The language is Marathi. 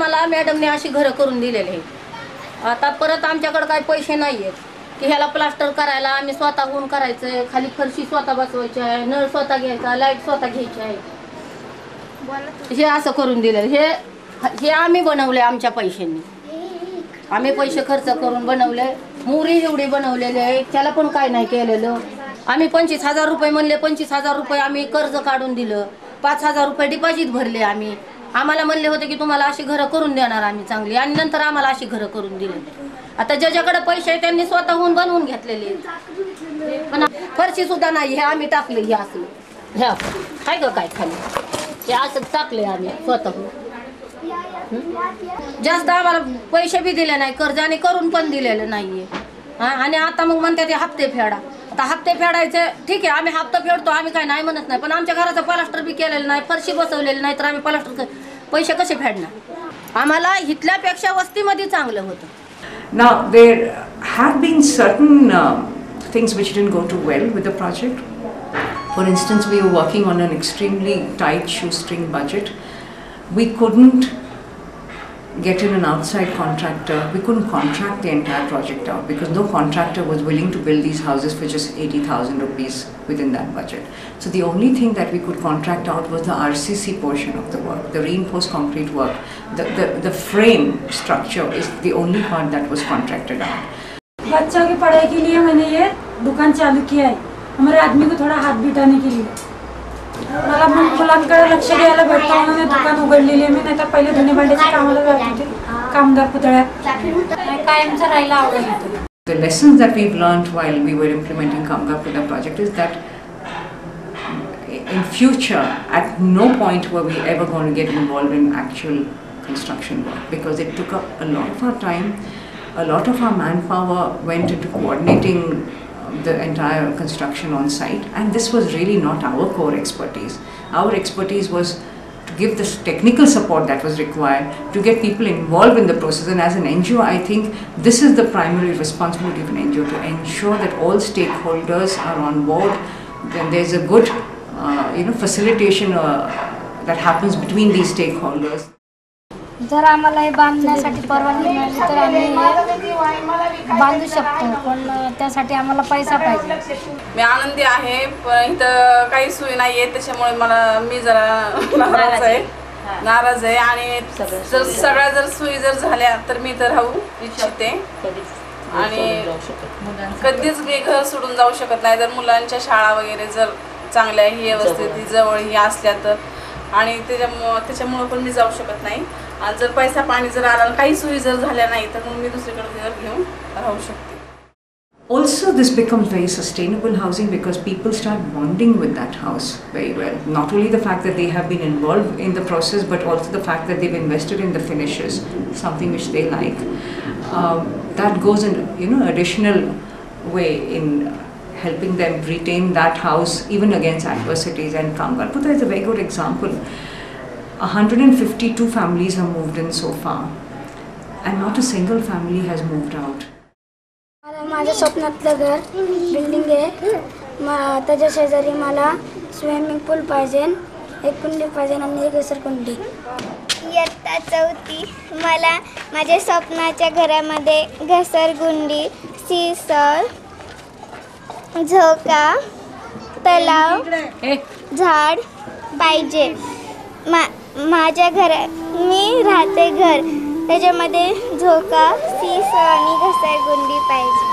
आम्हाला मॅडमने अशी घरं करून दिलेली आहे. आता परत आमच्याकडे काही पैसे नाही आहेत की ह्याला प्लास्टर करायला आम्ही स्वतःहून करायचं, खाली फरशी स्वतः बसवायची आहे, नळ स्वतः घ्यायचा, लाईट स्वतः घ्यायची आहे. हे असं करून दिलं. हे आम्ही बनवले आमच्या पैशांनी. आम्ही पैसे खर्च करून बनवले. मुरी एवढी बनवलेली आहे, त्याला पण काय नाही केलेलं. आम्ही 25,000 रुपये म्हणले, 25,000 रुपये आम्ही कर्ज काढून दिलं, 5,000 रुपये डिपॉझिट भरले आम्ही. आम्हाला म्हणले होते की तुम्हाला अशी घरं करून देणार आम्ही चांगली, आणि नंतर आम्हाला अशी घरं करून दिली. आता ज्याच्याकडे पैसे आहे त्यांनी स्वतःहून बनवून घेतलेले. पण फरशी सुद्धा नाही, हे आम्ही टाकले. हे असलं ह्या काय ग काय खाली हे असं टाकले आम्ही स्वतःहून. जास्त आम्हाला पैसे बी दिले नाही, कर्ज आणि करून पण दिलेलं नाहीये. आणि आता मग म्हणते ते हप्ते फेडा. आता हप्ते फेडायचे ठीक आहे, आम्ही हप्ता फेडतो, आम्ही काय नाही म्हणत नाही. पण आमच्या घराचं प्लास्टर बी केलेलं नाही, फरशी बसवलेली नाही, तर आम्ही प्लास्टर पैसे कसे फेडणार? आम्हाला इथल्यापेक्षा वस्तीमध्ये चांगलं होतं. Now there have been certain things which didn't go too well with the project. For instance, we were working on an extremely tight shoestring budget. We couldn't get in an outside contractor. We couldn't contract the entire project out because no contractor was willing to build these houses for just 80,000 rupees within that budget. So the only thing that we could contract out was the RCC portion of the work, the reinforced concrete work. The frame structure is the only part that was contracted out. बच्चों की पढ़ाई के लिए मैंने ये दुकान चालू किया है, हमारे आदमी को थोड़ा हाथ बिठाने के लिए. मला मुलांकडे लक्ष द्यायला भेटतं म्हणून दुकान उघडलेली आहे मी. नाही तर पहिले धुणे भांड्याच्या कामाला जात होते कामगार पुतळ्यात. कायमचं राहायला आवडत होतं. The lessons that we've learned while we were implementing Kamgar Puda project is that in future at no point were we ever going to get involved in actual construction work because it took up a lot of our time. A lot of our manpower went into coordinating the entire construction on site, and this was really not our core expertise. Our expertise was to give this technical support that was required to get people involved in the process. And as an NGO, I think this is the primary responsibility of an NGO, to ensure that all stakeholders are on board. Then there's a good facilitation that happens between these stakeholders. जर आम्हाला हे बांधण्यासाठी परवानगी मिळाली तर आम्ही बांधू शकतो, पण त्यासाठी आम्हाला पैसा पाहिजे. मी आनंदी आहे, पण इथं काही सोयी नाही आहे, त्याच्यामुळे मी जरा नाराज आहे. आणि सगळ्या जर सोयी जर झाल्या तर मी इथं राहू इच्छिते. आणि कधीच मी घर सोडून जाऊ शकत नाही. जर मुलांच्या शाळा वगैरे जर चांगल्या ही व्यवस्थित जवळ ही असल्या तर, आणि त्याच्यामुळं पण मी जाऊ शकत नाही. आणि जर पैसा पाणी जर आला, काही सोयी जर झाल्या नाही तर मग मी दुसरीकडे घर घेऊन राहू शकते. Also, this becomes very sustainable housing because people start bonding with that house very well. Not only the fact that they have been involved in the process, but also the fact that they've invested in the finishes, something which they like. That goes in additional way in helping them retain that house even against adversities. And Kamgar Puda is a very good example. 152 families have moved in so far, and not a single family has moved out. माझ्या स्वप्नातलं घर बिल्डिंग आहे. त्याच्या शेजारी मला स्विमिंग पूल पाहिजे, एक कुंडी पाहिजे आणि एक घसरकुंडी. इयत्ता 4थी. मला माझ्या स्वप्नाच्या घरामध्ये घसरगुंडी, सीसर, झोका, तलाव, झाड पाहिजे. माझ्या घरात मी राहते घर, त्याच्यामध्ये झोका, सीसर आणि घसरगुंडी पाहिजे.